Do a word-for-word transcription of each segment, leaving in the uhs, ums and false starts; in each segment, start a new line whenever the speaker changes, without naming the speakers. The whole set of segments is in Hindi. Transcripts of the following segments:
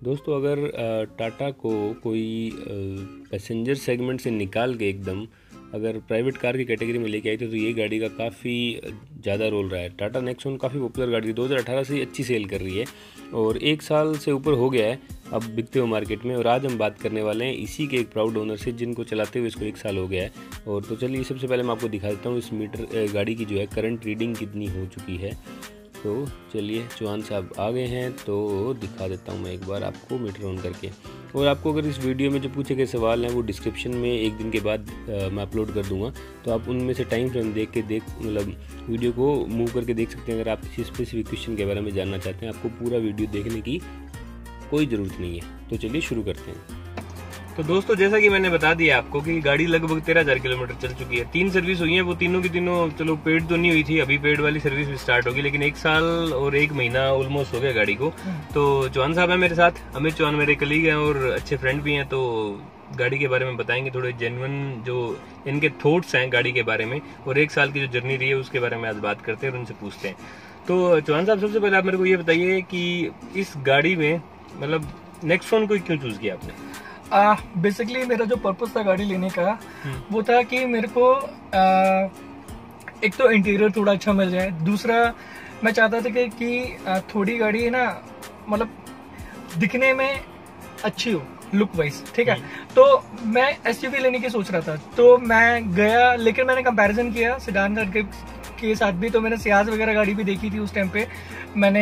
दोस्तों अगर टाटा को कोई पैसेंजर सेगमेंट से निकाल के एकदम अगर प्राइवेट कार की कैटेगरी में लेके आई थी तो ये गाड़ी का काफ़ी ज़्यादा रोल रहा है। टाटा नेक्सॉन काफ़ी पॉपुलर गाड़ी थी, दो हज़ार अठारह से अच्छी सेल कर रही है और एक साल से ऊपर हो गया है अब बिकते हुए मार्केट में। और आज हम बात करने वाले हैं इसी के एक प्राउड ओनर से जिनको चलाते हुए इसको एक साल हो गया है। और तो चलिए सबसे पहले मैं आपको दिखा देता हूँ इस मीटर गाड़ी की जो है करंट रीडिंग कितनी हो चुकी है। तो चलिए चौहान साहब आ गए हैं तो दिखा देता हूँ मैं एक बार आपको मीटर ऑन करके। और आपको अगर इस वीडियो में जो पूछे गए सवाल हैं वो डिस्क्रिप्शन में एक दिन के बाद आ, मैं अपलोड कर दूंगा, तो आप उनमें से टाइम फ्रेम देख के देख मतलब वीडियो को मूव करके देख सकते हैं। अगर आप किसी स्पेसिफिक क्वेश्चन के बारे में जानना चाहते हैं, आपको पूरा वीडियो देखने की कोई ज़रूरत नहीं है। तो चलिए शुरू करते हैं।
तो दोस्तों जैसा कि मैंने बता दिया आपको कि गाड़ी लगभग तेरह हजार किलोमीटर चल चुकी है। तीन सर्विस हुई है, वो तीनों की तीनों चलो पेड तो नहीं हुई थी, अभी पेड वाली सर्विस भी स्टार्ट होगी, लेकिन एक साल और एक महीना ऑलमोस्ट हो गया गाड़ी को। तो चौहान साहब है मेरे साथ, अमित चौहान मेरे कलीग हैं और अच्छे फ्रेंड भी हैं, तो गाड़ी के बारे में बताएंगे, थोड़े जेन्युइन जो इनके थॉट्स हैं गाड़ी के बारे में और एक साल की जो जर्नी रही है उसके बारे में आज बात करते हैं और उनसे पूछते हैं। तो चौहान साहब सबसे पहले आप मेरे को ये बताइए कि इस गाड़ी में मतलब नेक्सॉन को क्यों चूज किया आपने?
बेसिकली uh, मेरा जो पर्पस था गाड़ी लेने का वो था कि मेरे को uh, एक तो इंटीरियर थोड़ा अच्छा मिल जाए, दूसरा मैं चाहता था कि, कि uh, थोड़ी गाड़ी ना मतलब दिखने में अच्छी हो लुक वाइज, ठीक है। तो मैं एसयूवी लेने की सोच रहा था, तो मैं गया लेकिन मैंने कंपैरिजन किया सेडान कार के, के साथ भी। तो मैंने सियाज वगैरह गाड़ी भी देखी थी उस टाइम पे, मैंने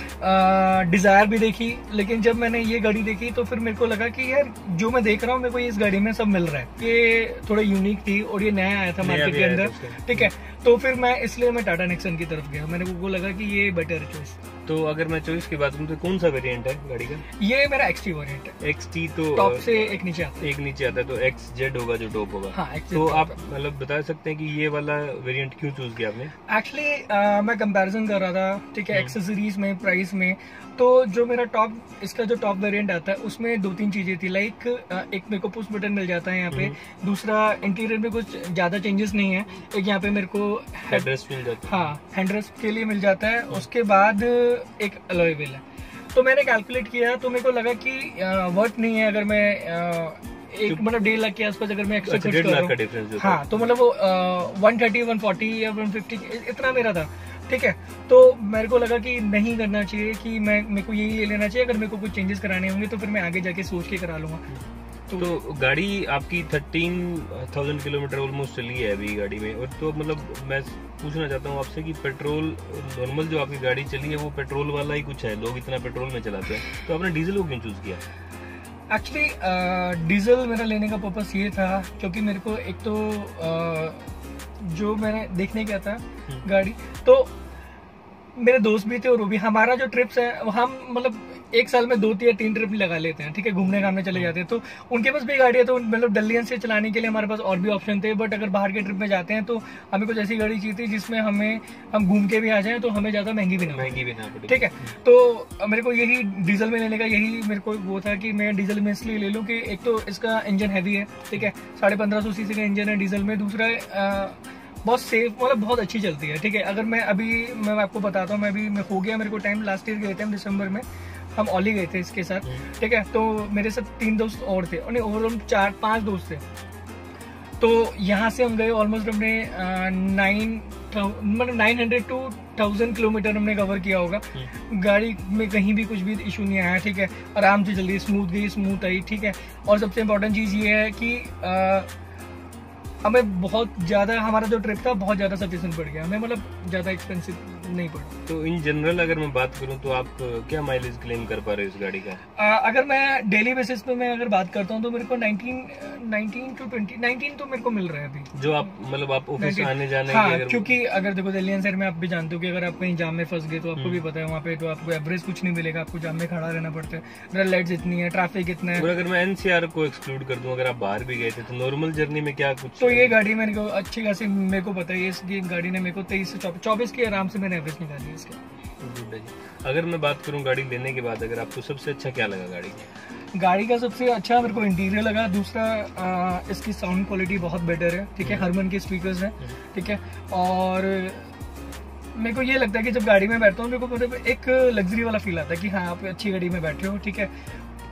डिजायर भी देखी, लेकिन जब मैंने ये गाड़ी देखी तो फिर मेरे को लगा कि यार जो मैं देख रहा हूँ मेरे को ये इस गाड़ी में सब मिल रहा है। ये थोड़ा यूनिक थी और ये नया आया था मार्केट के अंदर, ठीक है। तो फिर मैं इसलिए मैं टाटा नेक्सॉन की तरफ गया, मैंने को लगा कि ये बेटर है चॉइस।
तो अगर मैं चॉइस की बात करूँ तो कौन सा वेरिएंट है गाड़ी का?
ये मेरा एक्सटी वेरिएंट है।
एक्सटी तो
टॉप से एक नीचे आता है,
एक नीचे आता है, तो एक्स जेड होगा जो टॉप होगा।
हाँ,
तो आप मतलब बता सकते हैं कि ये वाला वेरिएंट क्यों चूज किया आपने?
एक्चुअली मैं कंपैरिजन कर रहा था, ठीक है, एक्सेसरीज में, प्राइस में। तो जो मेरा टॉप इसका जो टॉप वेरिएंट आता है उसमें दो तीन चीजें थी, लाइक एक मेरे को पुश बटन मिल जाता है यहाँ पे, दूसरा इंटीरियर में कुछ ज्यादा चेंजेस नहीं है, एक यहाँ पे मेरे को
हेडरेस्ट मिल जाता है, हाँ
हैंडरेस्ट के लिए मिल जाता है। उसके बाद एक अलॉय व्हील है। तो मैंने कैलकुलेट किया तो मेरे को लगा कि वर्थ नहीं है अगर मैं एक मतलब डेढ़ लाख के आसपास अगर मैं एक्स्ट्रा खर्च कर रहा हूँ। हाँ, तो मतलब वो वन थर्टी वन फोर्टी या वन फिफ्टी इतना मेरा था, ठीक है। तो मेरे को लगा कि नहीं करना चाहिए, कि मैं मेरे को यही ले लेना चाहिए, अगर मेरे को कुछ चेंजेस कराने होंगे तो फिर मैं आगे जाके सोच के करा लूंगा।
तो, तो गाड़ी आपकी थर्टीन थाउजेंड किलोमीटर ऑलमोस्ट चली है अभी गाड़ी में, और तो मतलब मैं पूछना चाहता हूँ आपसे कि पेट्रोल नॉर्मल जो आपकी गाड़ी चली है वो पेट्रोल वाला ही कुछ है, लोग इतना पेट्रोल में चलाते हैं, तो आपने डीजल को क्यों चूज किया?
एक्चुअली डीजल मेरा लेने का पर्पस ये था क्योंकि मेरे को एक तो uh, जो मैंने देखने गया था गाड़ी, तो मेरे दोस्त भी थे और वो भी, हमारा जो ट्रिप्स है हम मतलब एक साल में दो या तीन ट्रिप लगा लेते हैं, ठीक है, घूमने घामने चले जाते हैं। तो उनके पास भी गाड़ी है, तो मतलब दिल्ली से चलाने के लिए हमारे पास और भी ऑप्शन थे, बट अगर बाहर के ट्रिप में जाते हैं तो हमें कुछ ऐसी गाड़ी चाहिए थी जिसमें हमें हम घूम के भी आ जाएं तो हमें ज्यादा महंगी भी ना
महंगी भी ना पड़े,
ठीक है। तो मेरे को यही डीजल में लेने का यही मेरे को वो था कि मैं डीजल में इसलिए ले लूँ कि एक तो इसका इंजन हैवी है, ठीक है, साढ़े पंद्रह सौ सीसी का इंजन है डीजल में, दूसरा बहुत सेफ मतलब बहुत अच्छी चलती है, ठीक है। अगर मैं अभी मैं आपको बताता हूँ, मैं अभी मैं हो गया मेरे को टाइम, लास्ट ईयर गए थे हम दिसंबर में, हम ओली गए थे इसके साथ, ठीक है। तो मेरे साथ तीन दोस्त और थे, और ओवरऑल चार पांच दोस्त थे। तो यहाँ से हम गए ऑलमोस्ट हमने नाइन मतलब nine hundred two thousand kilometre हमने कवर किया होगा। गाड़ी में कहीं भी कुछ भी इशू नहीं आया, ठीक है, आराम से चल रही, स्मूथ गई, स्मूथ आई, ठीक है। और सबसे इम्पोर्टेंट चीज़ ये है कि आ, हमें बहुत ज्यादा हमारा जो ट्रिप था बहुत ज्यादा सफिशिएंट पड़ गया हमें, मतलब ज्यादा एक्सपेंसिव नहीं पड़ा।
तो इन जनरल अगर मैं बात करूं तो आप क्या माइलेज क्लेम कर पा रहे हो इस गाड़ी का?
आ, अगर मैं डेली बेसिस पे मैं अगर बात करता हूं तो मेरे को नाइनटीन टू ट्वेंटी नाइनटीन तो मेरे को मिल रहा है अभी,
जो आप मतलब आप ऑफिस आने जाने
हाँ,
की अगर...
क्योंकि अगर देखो दिल्ली साइड में आप भी जानते हो कि अगर आप कहीं जाम में फंस गए तो आपको भी पता है वहाँ पे तो आपको एवरेज कुछ नहीं मिलेगा, आपको जाम में खड़ा रहना पड़ता है, रेड लाइट्स इतनी है, ट्रैफिक इतना है।
अगर मैं एनसीआर को एक्सक्लूड कर दूं, अगर आप बाहर भी गए थे तो नॉर्मल जर्नी में क्या कुछ?
तो ये गाड़ी मेरे को अच्छी खासी मेरे को पता है, इसकी गाड़ी ने मेरे को तेईस से चौबीस की आराम से मैंने एवरेज निकाली है इसके।
अगर मैं बात करूं गाड़ी लेने के बाद, अगर आपको सबसे अच्छा क्या लगा गाड़ी की?
गाड़ी का सबसे अच्छा मेरे को इंटीरियर लगा, दूसरा आ, इसकी साउंड क्वालिटी बहुत बेटर है, ठीक है, हरमन के स्पीकर्स हैं, ठीक है। और मेरे को ये लगता है कि जब गाड़ी में बैठता हूँ मेरे को एक लग्जरी वाला फील आता है कि हाँ आप अच्छी गाड़ी में बैठे हो, ठीक है।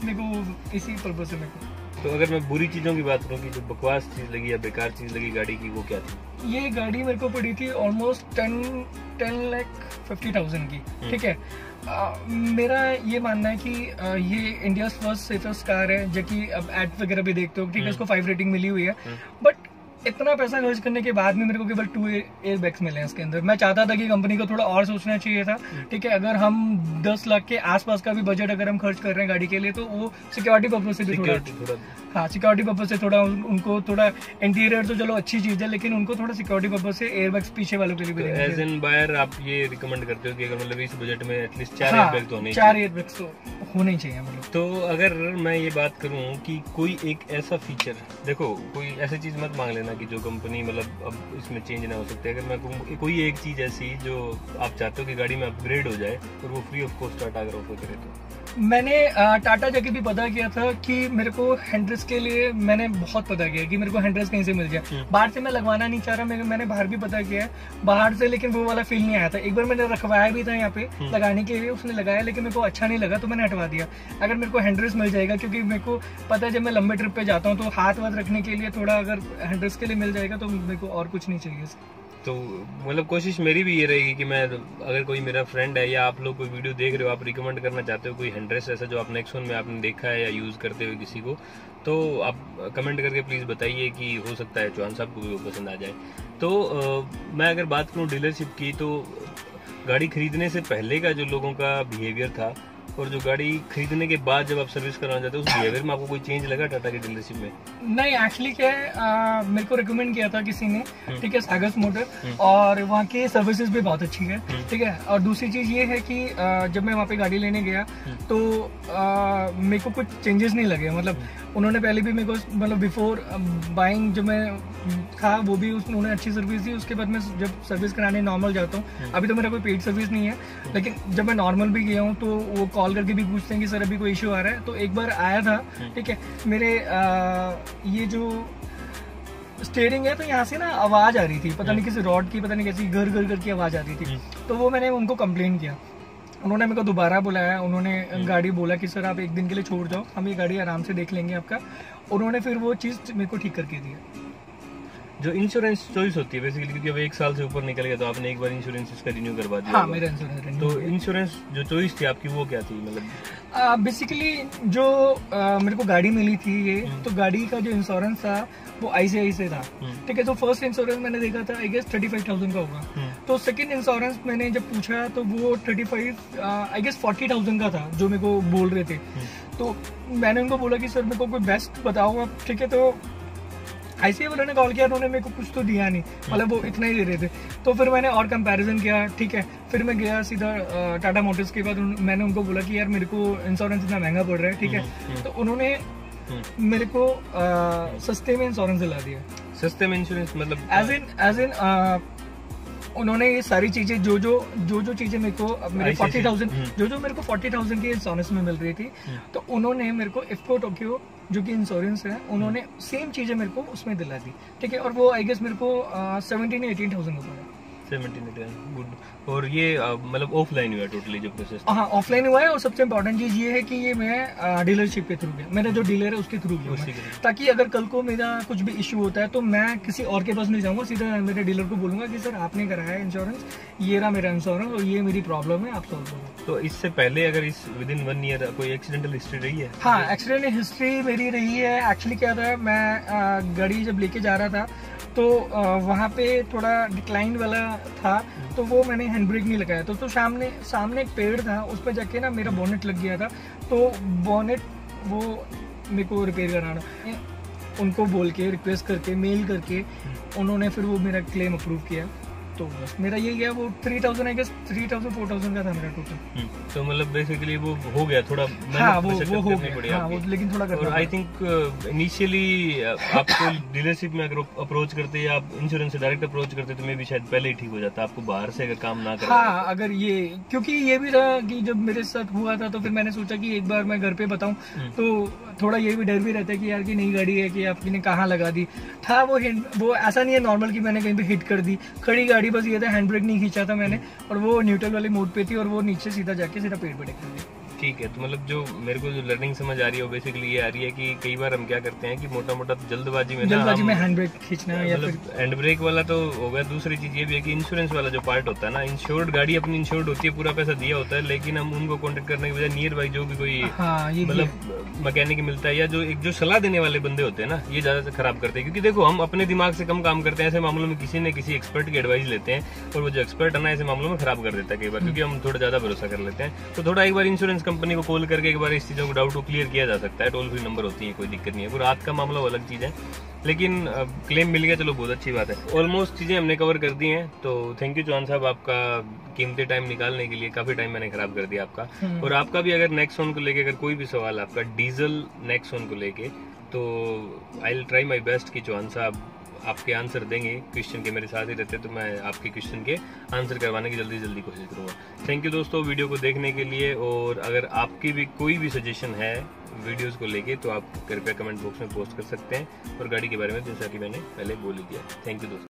मेरे को इसी पर्पज से मेरे को।
तो अगर मैं बुरी चीज़ों की बात करूँ कि जो बकवास चीज़ लगी या बेकार चीज़ लगी गाड़ी की, वो क्या थी?
ये गाड़ी मेरे को पड़ी थी almost ten ten lakh fifty thousand की, ठीक है। आ, मेरा ये मानना है कि आ, ये इंडिया फर्स्ट सेफेस्ट कार है, जो कि अब एड वगैरह भी देखते हो, ठीक है, इसको फाइव रेटिंग मिली हुई है। बट इतना पैसा खर्च करने के बाद में मेरे को केवल टू एयर बैग्स मिले हैं इसके अंदर। मैं चाहता था कि कंपनी को थोड़ा और सोचना चाहिए था, ठीक है। अगर हम दस लाख के आसपास का भी बजट अगर हम खर्च कर रहे हैं गाड़ी के लिए, तो वो सिक्योरिटी पर्पज से भी थोड़ा, थोड़ा हाँ सिक्योरिटी पर्पज से थोड़ा उनको थोड़ा इंटीरियर तो चलो अच्छी चीज है, लेकिन उनको थोड़ा सिक्योरिटी पर्पज से एयर बैग्स पीछे वालों के लिए भी।
एज एन बायर आप ये रिकमेंड करते हो कि अगर मतलब इस बजट में एटलीस्ट चार एयर बैग तो होने
चार एयर बैग्स तो होने ही चाहिए मतलब।
तो अगर मैं ये बात करूं कि कोई एक ऐसा फीचर, देखो कोई ऐसी चीज मत मांग लेना कि जो कंपनी मतलब अब इसमें चेंज ना हो सकते। अगर मैं कहूं कोई एक चीज ऐसी जो आप चाहते हो कि गाड़ी में अपग्रेड हो जाए और वो फ्री ऑफ कॉस्ट टाटा अगर ऑफर करे, तो
मैंने टाटा जाके भी पता किया था कि मेरे को हैंडरेस्ट के लिए मैंने बहुत पता किया कि मेरे को हैंडरेस्ट कहीं से मिल जाए। बाहर से मैं लगवाना नहीं चाह रहा, मैं, मैंने बाहर भी पता किया बाहर से, लेकिन वो वाला फील नहीं आया था। एक बार मैंने रखवाया भी था यहाँ पे लगाने के लिए, उसने लगाया लेकिन मेरे को अच्छा नहीं लगा तो मैंने हटवा दिया। अगर मेरे को हैंडरेस्ट मिल जाएगा, क्योंकि मेरे को पता है जब मैं लंबे ट्रिप पे जाता हूँ तो हाथ वाथ रखने के लिए थोड़ा अगर हैंडरेस्ट के लिए मिल जाएगा तो मेरे को और कुछ नहीं चाहिए।
तो मतलब कोशिश मेरी भी ये रहेगी कि मैं अगर कोई मेरा फ्रेंड है या आप लोग कोई वीडियो देख रहे हो, आप रिकमेंड करना चाहते हो कोई हैंडरेस्ट ऐसा जो आप नेक्सॉन में आपने देखा है या यूज करते हुए किसी को, तो आप कमेंट करके प्लीज बताइए कि हो सकता है चौहान साहब को भी वो पसंद आ जाए। तो आ, मैं अगर बात करूँ डीलरशिप की, तो गाड़ी खरीदने से पहले का जो लोगों का बिहेवियर था और जो गाड़ी खरीदने के बाद जब आप सर्विस कराना चाहते हो उस बिहेवियर में आपको कोई चेंज लगा टाटा की डीलरशिप में?
नहीं, एक्चुअली क्या है, आ, मेरे को रिकमेंड किया था किसी ने, ठीक है, सागस मोटर, और वहाँ की सर्विसेज भी बहुत अच्छी है, ठीक है। और दूसरी चीज ये है कि आ, जब मैं वहाँ पे गाड़ी लेने गया तो आ, मेरे को कुछ चेंजेस नहीं लगे। मतलब उन्होंने पहले भी मेरे को मतलब बिफोर बाइंग जो मैं था वो भी उन्होंने अच्छी सर्विस दी। उसके बाद मैं जब सर्विस कराने नॉर्मल जाता हूँ, अभी तो मेरा कोई पेड सर्विस नहीं है, लेकिन जब मैं नॉर्मल भी गया हूँ तो वो कॉल करके भी पूछते हैं कि सर अभी कोई इश्यू आ रहा है। तो एक बार आया था, ठीक है, मेरे आ, ये जो स्टीयरिंग है तो यहाँ से ना आवाज आ रही थी, पता नहीं किसी रॉड की, पता नहीं कैसी घर घर घर की आवाज आ रही थी। तो वो मैंने उनको कंप्लेन किया, उन्होंने मेरे को दोबारा बुलाया, उन्होंने गाड़ी बोला कि सर आप एक दिन के लिए छोड़ जाओ, हम ये गाड़ी आराम से देख लेंगे आपका। उन्होंने फिर वो चीज़ मेरे को ठीक करके दिया।
जो इंश्योरेंस चॉइस होती है बेसिकली, क्योंकि अब एक साल से ऊपर निकल गया तो आपने एक बार इंश्योरेंस इसका रिन्यू करवा दिया।
हाँ, मेरा इंश्योरेंस।
तो इंश्योरेंस जो चॉइस थी आपकी वो क्या थी? मतलब
बेसिकली जो आ, मेरे को गाड़ी मिली थी ये, तो गाड़ी का जो इंश्योरेंस था वो आईसीआई से था, ठीक है। तो फर्स्ट इंश्योरेंस मैंने देखा था I guess thirty five thousand का होगा। तो सेकंड इंश्योरेंस मैंने जब पूछा तो वो thirty five I guess forty thousand का था जो मेरे को बोल रहे थे। तो मैंने उनको बोला कि सर मेरे को कोई बेस्ट बताओ आप, ठीक है। तो आईसीआई वालों ने कॉल किया, उन्होंने मेरे को कुछ तो दिया नहीं, मतलब वो इतना ही दे रहे थे। तो फिर मैंने और कंपैरिजन किया, ठीक है। फिर मैं गया सीधा टाटा मोटर्स के बाद, मैंने उनको बोला कि यार मेरे को इंश्योरेंस इतना महंगा पड़ रहा है, ठीक है। तो उन्होंने मेरे को आ, सस्ते में इंश्योरेंस दिला दिया।
सस्ते में इंश्योरेंस मतलब
एज इन एज इन उन्होंने ये सारी चीजें जो जो जो जो चीजें मेरे को मेरे फोर्टी थाउजेंड जो जो मेरे को फोर्टी थाउजेंड की इंश्योरेंस में मिल रही थी, तो उन्होंने मेरे को इफ्को टोक्यो जो कि इंश्योरेंस है, उन्होंने सेम चीजें मेरे को उसमें दिला दी, ठीक है। और वो आई गेस मेरे को सेवनटीन एटीन थाउजेंड का पड़ा।
गुड। और ये मतलब ऑफलाइन हुआ टोटली जो प्रोसेस?
हाँ, ऑफलाइन हुआ है। और सबसे इम्पोर्टेंट चीज ये है कि ये मैं डीलरशिप के थ्रू गया, मेरा जो डीलर है उसके थ्रू गया, ताकि अगर कल को मेरा कुछ भी इशू होता है तो मैं किसी और के पास नहीं जाऊंगा, सीधा मेरे डीलर को बोलूंगा कि सर आपने कराया है इंश्योरेंस, ये रहा मेरा इंश्योरेंस और ये मेरी प्रॉब्लम है, आप सॉल्व करो।
तो इससे पहले अगर इस विद इन वन ईयर कोई एक्सीडेंटल हिस्ट्री रही है?
हाँ, एक्सीडेंट हिस्ट्री मेरी रही है। एक्चुअली क्या था, मैं गाड़ी जब लेके जा रहा था तो वहाँ पे थोड़ा डिक्लाइन वाला था, तो वो मैंने हैंड ब्रेक नहीं लगाया, तो, तो सामने सामने एक पेड़ था, उस पर जाके ना मेरा बोनेट लग गया था। तो बोनेट वो मेरे को रिपेयर कराना, उनको बोल के रिक्वेस्ट करके मेल करके उन्होंने फिर वो मेरा क्लेम अप्रूव किया। तो बस मेरा ये गया, वो three thousand I guess three thousand four thousand का था मेरा टोटल।
तो मतलब बेसिकली वो हो गया थोड़ा।
हाँ, वो वो हो गया, हाँ, वो लेकिन थोड़ा करना।
और आई थिंक इनिशियली आपको डीलरशिप में अगर अप्रोच करते या आप इंश्योरेंस से डायरेक्ट अप्रोच करते तो मे भी शायद पहले ही ठीक हो जाता, आपको बाहर से अगर काम ना करे।
हाँ, अगर ये, क्योंकि ये भी था कि जब मेरे साथ हुआ था तो फिर मैंने सोचा कि एक बार मैं घर पे बताऊं, तो थोड़ा ये भी डर भी रहता है कि यार की नई गाड़ी है कि आपने कहाँ लगा दी था। वो वो ऐसा नहीं है नॉर्मल कि मैंने कहीं पे हिट कर दी, खड़ी गाड़ी, बस ये था हैंड ब्रेक नहीं खींचा था मैंने, और वो न्यूट्रल वाले मोड पे थी और वो नीचे सीधा जाके सीधा पेड़ पे टेक कर दिया।
ठीक है, तो मतलब जो मेरे को जो लर्निंग समझ आ रही है वो बेसिकली ये आ रही है कि कई बार हम क्या करते हैं कि मोटा मोटा जल्दबाजी में
जल्दबाजी में हैंड ब्रेक खींचना या फिर
हैंड ब्रेक वाला तो हो गया। दूसरी चीज ये भी है कि इंश्योरेंस वाला जो पार्ट होता है ना, इंश्योर्ड गाड़ी अपनी इंश्योर्ड होती है, पूरा पैसा दिया होता है, लेकिन हम उनको कॉन्टेक्ट करने की बजाय नियर बाई जो भी कोई
हाँ, ये
मतलब मैकेनिक मिलता है या जो एक जो सलाह देने वाले बंदे होते हैं ना, ये ज्यादा खराब करते हैं। क्योंकि देखो हम अपने दिमाग से कम काम करते हैं, ऐसे मामलों में किसी न किसी एक्सपर्ट की एडवाइस लेते हैं और वो जो एक्सपर्ट है ना ऐसे मामलों में खराब कर देता है कई बार, क्योंकि हम थोड़ा ज्यादा भरोसा कर लेते हैं। तो थोड़ा एक बार इंश्योरेंस कंपनी को कॉल करके एक बार इस चीजों को डाउट को क्लियर किया जा सकता है। टोल फ्री नंबर होती है, कोई दिक्कत नहीं है। कोई रात का मामला वो अलग चीज है, लेकिन क्लेम मिल गया, चलो बहुत अच्छी बात है। ऑलमोस्ट चीजें हमने कवर कर दी हैं, तो थैंक यू चौहान साहब, आपका कीमती टाइम निकालने के लिए। काफी टाइम मैंने खराब कर दिया आपका। और आपका भी अगर नेक्सॉन को लेके अगर कोई भी सवाल आपका डीजल नेक्सॉन को लेके, तो I will try my best कि चौहान साहब आपके आंसर देंगे। क्वेश्चन के मेरे साथ ही रहते, तो मैं आपके क्वेश्चन के आंसर करवाने की जल्दी जल्दी कोशिश करूंगा। थैंक यू दोस्तों वीडियो को देखने के लिए, और अगर आपकी भी कोई भी सजेशन है वीडियोस को लेके तो आप कृपया कमेंट बॉक्स में पोस्ट कर सकते हैं, और गाड़ी के बारे में जैसा कि मैंने पहले बोल ही दिया। थैंक यू दोस्तों।